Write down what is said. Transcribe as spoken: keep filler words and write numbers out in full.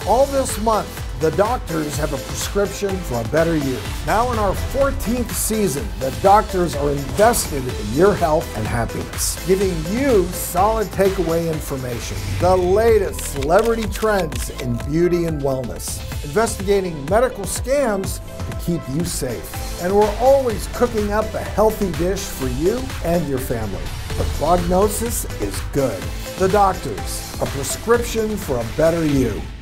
All this month, the doctors have a prescription for a better you. Now in our fourteenth season, the doctors are invested in your health and happiness, giving you solid takeaway information, the latest celebrity trends in beauty and wellness, investigating medical scams to keep you safe. And we're always cooking up a healthy dish for you and your family. The prognosis is good. The doctors, a prescription for a better you.